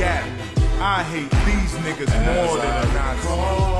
gap. I hate these niggas more than a Nazi.